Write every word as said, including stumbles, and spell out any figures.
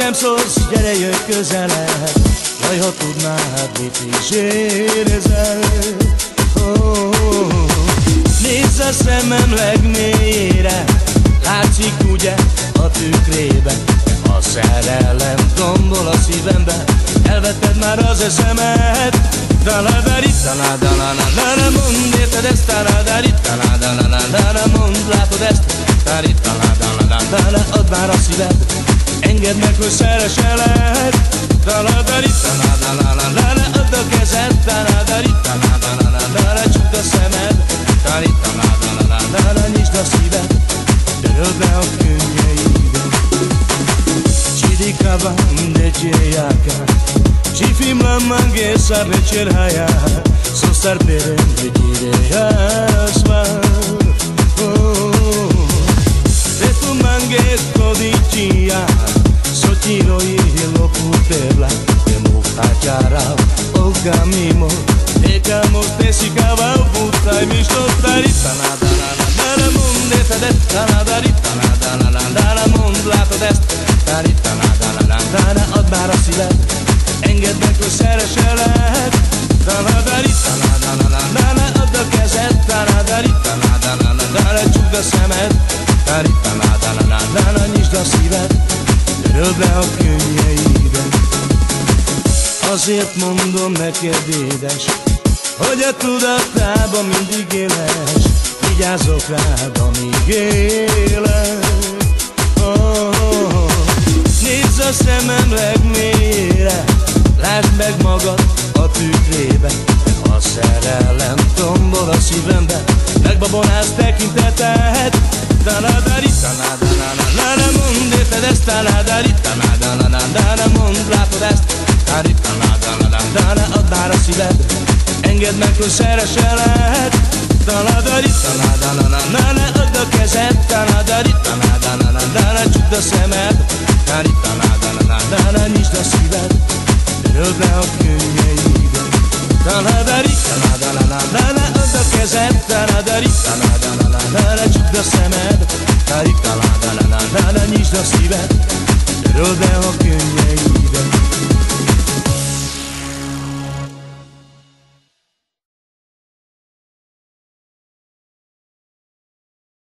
nem szólsz, gyere jöjj közelebb. Jaj, ha tudnád, mit is érzel. Oh, oh, oh. Nézz a szemem legmélyére, látszik ugye a tükrében. A szerelem tombol a szívembe, elvetted már az eszemet. Taladari, taladala, mondd, érted ezt? Taladari, taladala, mondd, látod ezt? Taladari, taladala, add már a szíved, engedd meg, hogy szereselek. Taladari, taladala, add a kezed. Taladari, taladala, csukd a szemed. Taladari, taladala, nyisd a szíved, töröld le a könnyeidet. Cidicava de ceiaca, ci fim la manghesa pe cerhaia, so star bere de cireasma. Se tu mangue codicia, so tiro y lo putebla, de muchacara o camimo, e camo te si cava puta e mi sto tarita la la la la monde tedetta la darita la la la la monde látod ezt? Tarita la la la la, add már a szíved, engedd meg, hogy szereselek. Taladari, taladala, add a kezed. Taladari, taladala, csukd a szemed. Taladari, taladala, nyisd a szíved, töröld le a könnyeidet. Azért mondom neked, édes, hogy a tudatában mindig éles, vigyázzok rád, amíg élek. Oh, oh, oh. Nézz a szemem legmélyére, lásd meg magad a tükrébe. A szerelem tombol a szívembe, megbabonász tekinteted. Taladari, taladala, mondd, érted ezt? Taladari, taladala, mondd, látod ezt? Taladari, taladala, add már a szíved, engedd meg, hogy szereselek. Taladari, taladala, add a kezed. Taladari, taladala, csukd a szemed. Taladari, taladala, nyisd a szíved, töröld le a könnyeidet. Taladari, taladala, add a kezed. Taladari, taladala, csukd a szemed. Taladari, taladala, nyisd a szíved, töröld le a könnyeidet.